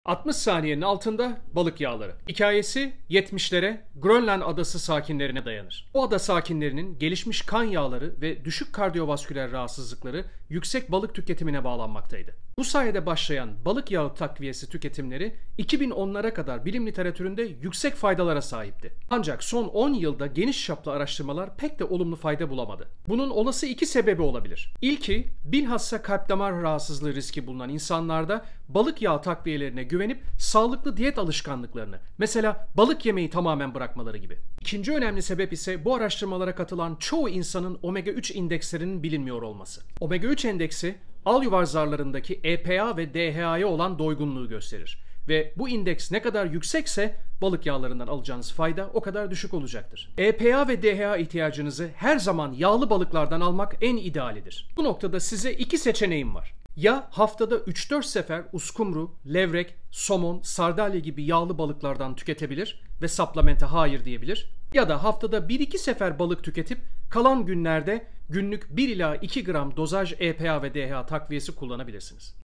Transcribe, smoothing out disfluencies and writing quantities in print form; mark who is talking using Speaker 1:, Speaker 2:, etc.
Speaker 1: 60 saniyenin altında balık yağları. Hikayesi 70'lere Grönland adası sakinlerine dayanır. O ada sakinlerinin gelişmiş kan yağları ve düşük kardiyovasküler rahatsızlıkları yüksek balık tüketimine bağlanmaktaydı. Bu sayede başlayan balık yağı takviyesi tüketimleri 2010'lara kadar bilim literatüründe yüksek faydalara sahipti. Ancak son 10 yılda geniş çaplı araştırmalar pek de olumlu fayda bulamadı. Bunun olası iki sebebi olabilir. İlki, bilhassa kalp damar rahatsızlığı riski bulunan insanlarda balık yağı takviyelerine güvenip sağlıklı diyet alışkanlıklarını, mesela balık yemeyi tamamen bırakmaları gibi. İkinci önemli sebep ise bu araştırmalara katılan çoğu insanın omega-3 indekslerinin bilinmiyor olması. Omega-3 endeksi, al yuvar zarlarındaki EPA ve DHA'ya olan doygunluğu gösterir. Ve bu indeks ne kadar yüksekse balık yağlarından alacağınız fayda o kadar düşük olacaktır. EPA ve DHA ihtiyacınızı her zaman yağlı balıklardan almak en idealidir. Bu noktada size iki seçeneğim var. Ya haftada 3-4 sefer uskumru, levrek, somon, sardalya gibi yağlı balıklardan tüketebilir ve supplemente hayır diyebilir. Ya da haftada 1-2 sefer balık tüketip kalan günlerde günlük 1 ila 2 gram dozaj EPA ve DHA takviyesi kullanabilirsiniz.